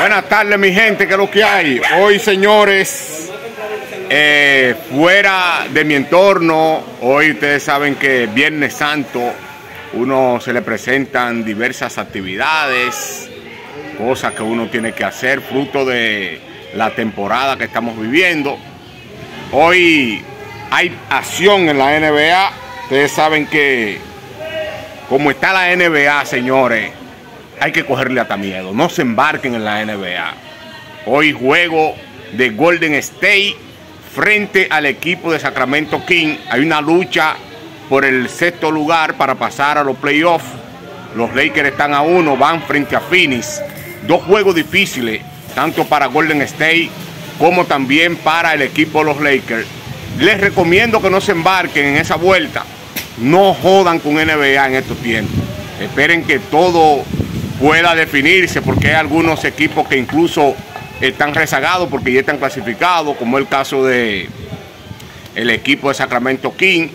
Buenas tardes, mi gente, ¿qué es lo que hay? Hoy, señores, fuera de mi entorno, hoy ustedes saben que Viernes Santo, uno se le presentan diversas actividades, cosas que uno tiene que hacer, fruto de la temporada que estamos viviendo. Hoy hay acción en la NBA. Ustedes saben que como está la NBA, señores, hay que cogerle hasta miedo. No se embarquen en la NBA. Hoy juego de Golden State frente al equipo de Sacramento Kings. Hay una lucha por el sexto lugar para pasar a los playoffs. Los Lakers están a 1, van frente a Phoenix. Dos juegos difíciles, tanto para Golden State como también para el equipo de los Lakers. Les recomiendo que no se embarquen en esa vuelta. No jodan con NBA en estos tiempos. Esperen que todo pueda definirse, porque hay algunos equipos que incluso están rezagados porque ya están clasificados, como el caso de el equipo de Sacramento Kings.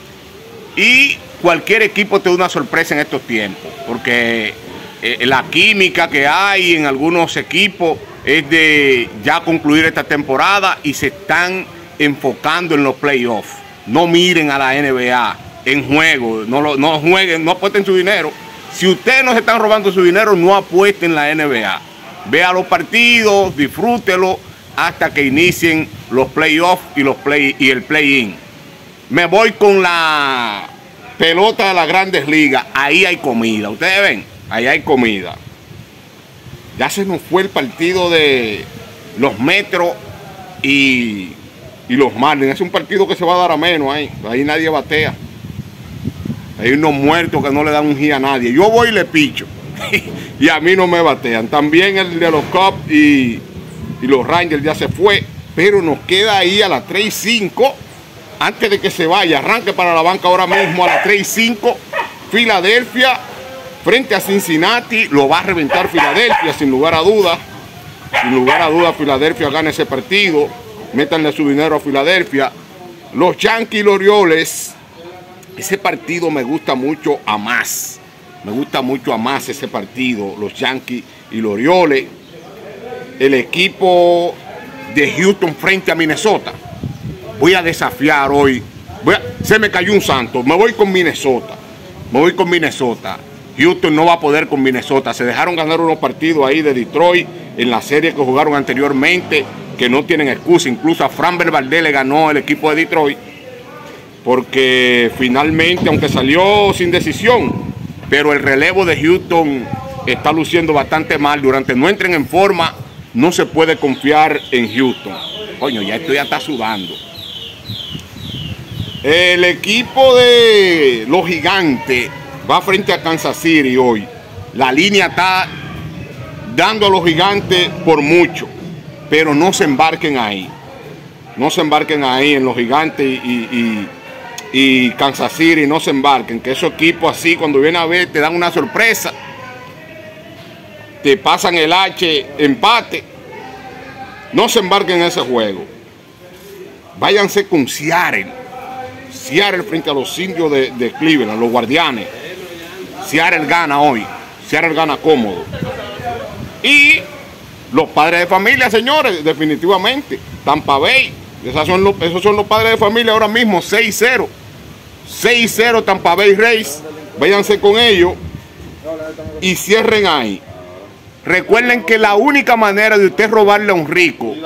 Y cualquier equipo te da una sorpresa en estos tiempos, porque la química que hay en algunos equipos es de ya concluir esta temporada y se están enfocando en los playoffs. No miren a la NBA en juego, no jueguen, no apuesten su dinero. Si ustedes no se están robando su dinero, no apuesten en la NBA. Vea los partidos, disfrútelo hasta que inicien los playoffs y el play-in. Me voy con la pelota de las Grandes Ligas. Ahí hay comida. Ustedes ven, ahí hay comida. Ya se nos fue el partido de los Metros y los Marlins. Es un partido que se va a dar a menos ahí. Ahí nadie batea. Hay unos muertos que no le dan un hit a nadie. Yo voy y le picho. Y a mí no me batean. También el de los Cubs y los Rangers ya se fue. Pero nos queda ahí a las 3:05. Antes de que se vaya, arranque para la banca ahora mismo a las 3:05. Filadelfia frente a Cincinnati. Lo va a reventar Filadelfia, sin lugar a dudas. Sin lugar a dudas, Filadelfia gana ese partido. Métanle su dinero a Filadelfia. Los Yankees y los Orioles. Ese partido me gusta mucho a más. Me gusta mucho a más ese partido. Los Yankees y los Orioles. El equipo de Houston frente a Minnesota. Voy a desafiar hoy. Se me cayó un santo. Me voy con Minnesota. Me voy con Minnesota. Houston no va a poder con Minnesota. Se dejaron ganar unos partidos ahí de Detroit en la serie que jugaron anteriormente, que no tienen excusa. Incluso a Framber Valdez le ganó el equipo de Detroit, porque finalmente, aunque salió sin decisión, pero el relevo de Houston está luciendo bastante mal. Durante no entren en forma, no se puede confiar en Houston. Coño, ya esto ya está sudando. El equipo de los Gigantes va frente a Kansas City hoy. La línea está dando a los Gigantes por mucho, pero no se embarquen ahí. No se embarquen ahí en los Gigantes y Kansas City, no se embarquen, que esos equipos así cuando vienen a ver te dan una sorpresa, te pasan el H, empate. No se embarquen en ese juego. Váyanse con Seattle frente a los Indios de Cleveland, los Guardianes. Seattle gana hoy, Seattle gana cómodo. Y los padres de familia, señores, definitivamente, Tampa Bay, esos son los padres de familia ahora mismo, 6-0. 6-0 Tampa Bay Rays. Váyanse con ellos y cierren ahí. Recuerden que la única manera de usted robarle a un rico,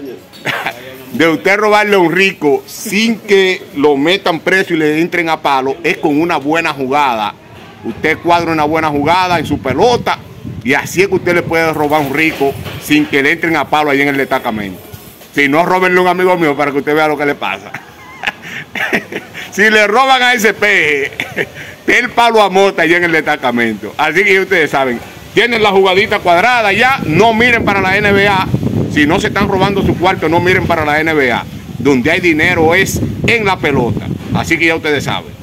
sin que lo metan preso y le entren a palo, es con una buena jugada. Usted cuadra una buena jugada en su pelota y así es que usted le puede robar a un rico sin que le entren a palo ahí en el destacamento. Si no, róbenle a un amigo mío para que usted vea lo que le pasa. Si le roban a ese peje, el palo a mota allá en el destacamento. Así que ustedes saben, tienen la jugadita cuadrada ya. No miren para la NBA. Si no se están robando su cuarto, no miren para la NBA. Donde hay dinero es en la pelota. Así que ya ustedes saben.